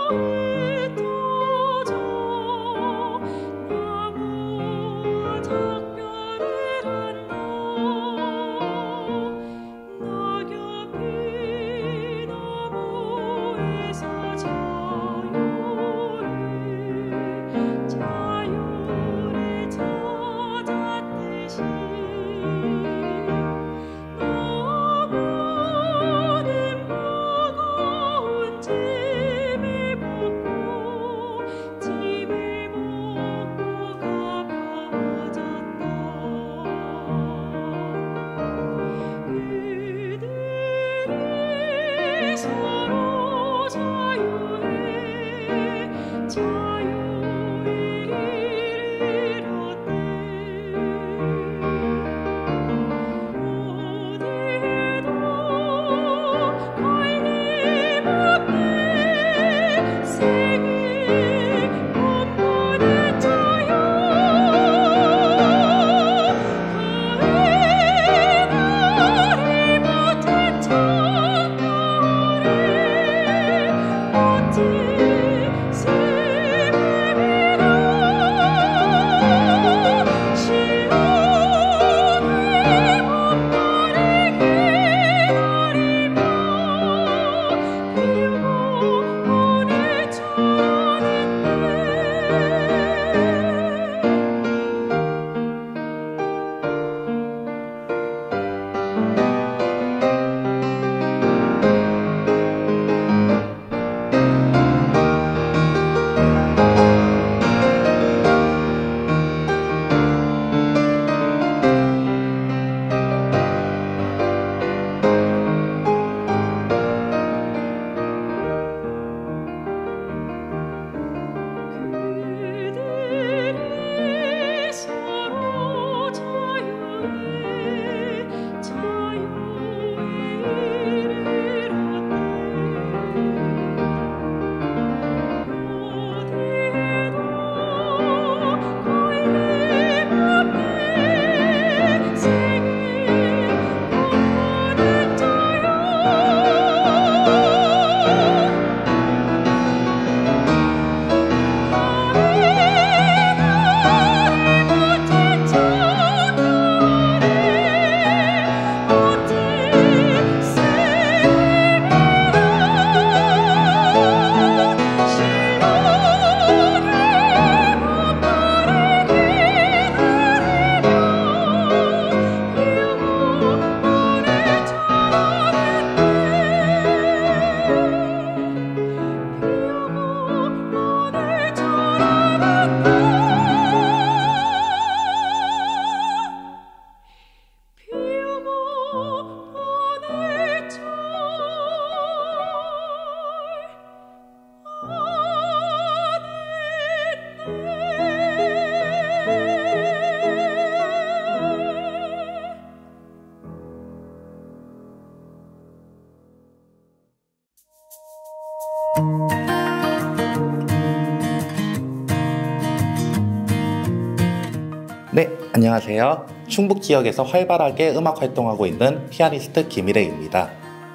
네, 안녕하세요. 충북 지역에서 활발하게 음악 활동하고 있는 피아니스트 김일혜입니다.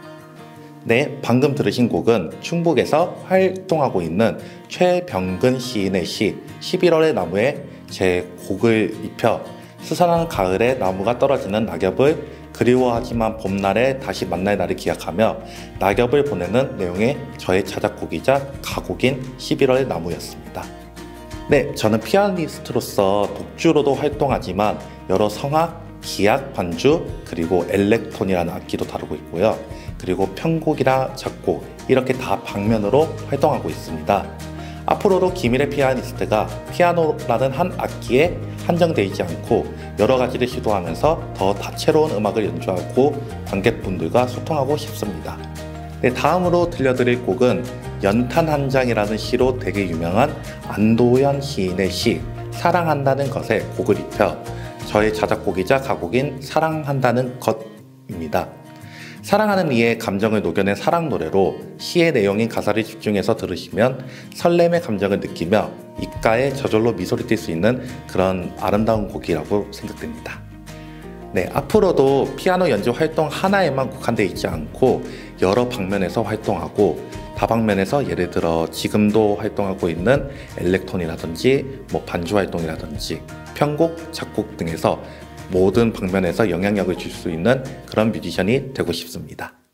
네, 방금 들으신 곡은 충북에서 활동하고 있는 최병근 시인의 시 11월의 나무에 제 곡을 입혀 스산한 가을에 나무가 떨어지는 낙엽을 그리워하지만 봄날에 다시 만날 날을 기약하며 낙엽을 보내는 내용의 저의 자작곡이자 가곡인 11월의 나무였습니다. 네, 저는 피아니스트로서 독주로도 활동하지만 여러 성악, 기악, 반주, 그리고 엘렉톤이라는 악기도 다루고 있고요. 그리고 편곡이나 작곡, 이렇게 다 방면으로 활동하고 있습니다. 앞으로도 김일혜 피아니스트가 피아노라는 한 악기에 한정되지 않고 여러 가지를 시도하면서 더 다채로운 음악을 연주하고 관객분들과 소통하고 싶습니다. 네, 다음으로 들려드릴 곡은 연탄 한 장이라는 시로 되게 유명한 안도현 시인의 시 사랑한다는 것에 곡을 입혀 저의 자작곡이자 가곡인 사랑한다는 것입니다. 사랑하는 이의 감정을 녹여낸 사랑 노래로 시의 내용인 가사를 집중해서 들으시면 설렘의 감정을 느끼며 입가에 저절로 미소를 띌 수 있는 그런 아름다운 곡이라고 생각됩니다. 네, 앞으로도 피아노 연주 활동 하나에만 국한되어 있지 않고 여러 방면에서 활동하고 다방면에서 예를 들어 지금도 활동하고 있는 엘렉톤이라든지 반주 활동이라든지 편곡, 작곡 등에서 모든 방면에서 영향력을 줄 수 있는 그런 뮤지션이 되고 싶습니다.